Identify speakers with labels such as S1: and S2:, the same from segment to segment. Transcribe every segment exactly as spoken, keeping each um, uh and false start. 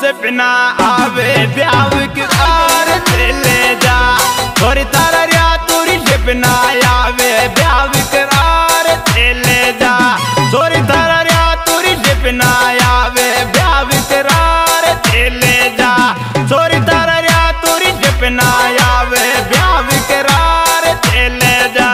S1: सपना आवे ब्याह करार ले जा थोड़ी तारा रिया तुरी सपना आवे ब्याह करार ले जा थोड़ी तारा रिया तुरी सपना आवे ब्याह करार ले जा थोड़ी तारा रिया तुरी सपना आवे ब्याह करार ले जा।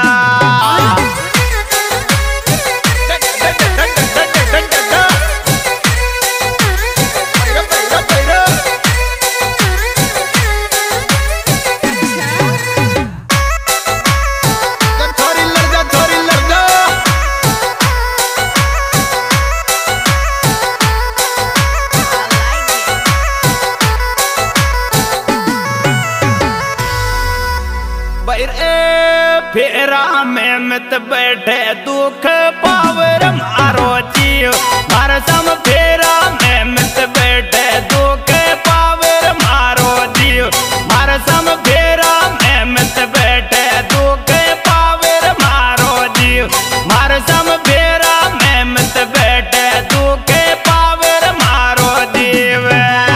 S1: फेरा में मत बैठे दुख पावर मारो जियो मार सम फेरा में मत बैठे दुख पावर मारो जियो मार सम फेरा में मत बैठे दुख पावर मारो जियो मार सम फेरा में मत बैठे दुख पावर मारो जीव।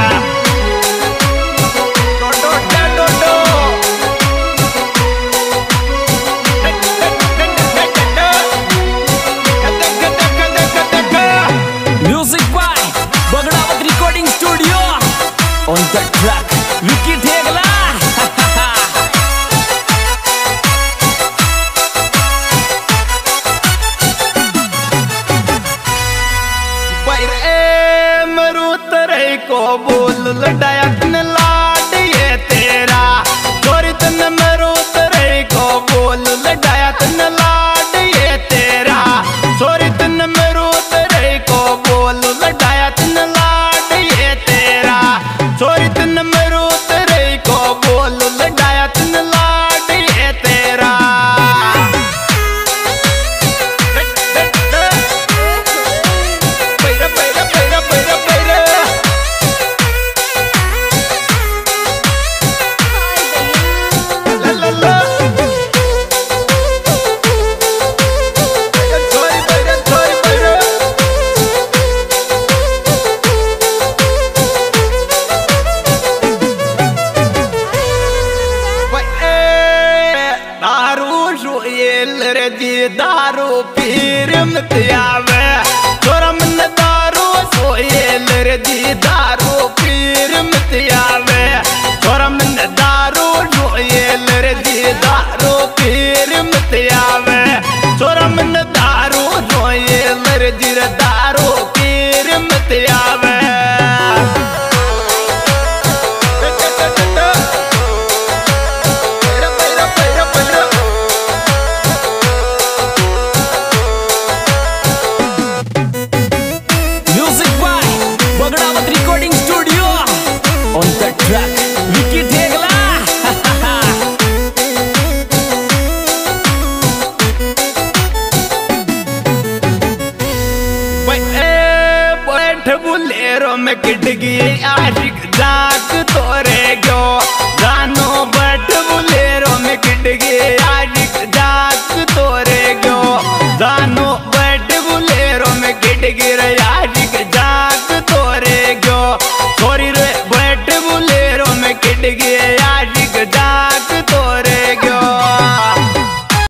S2: On the track, Vicky Thegla.
S1: बैर ए मरूत रे को बोल लडाया तन लाड ये तेरा चोरी तन मरूत रे को बोल लडाया तन लाड ये तेरा चोरी तन मरूत रे को बोल लडाया तन लाड ये तेरा चोरी तन मरूत रे को बोल लडाया तन लाड ये तेरा। पैरा पैरा पैरा पैरा पैरा ला ला ला चोरी पैरा चोरी पैरा दारू पीर मत आवे छोरा मन दारू सोयल रे जी दारू पीर मत आवे छोरा मन दारू सोयल रे जी दारू पीर मत आवे छोरा मन दारू सोयल रे जी दारू पीर मत आवे।
S2: On the track, Vicky Thegla.
S1: बैठ बुलेरो में किट गई आशिक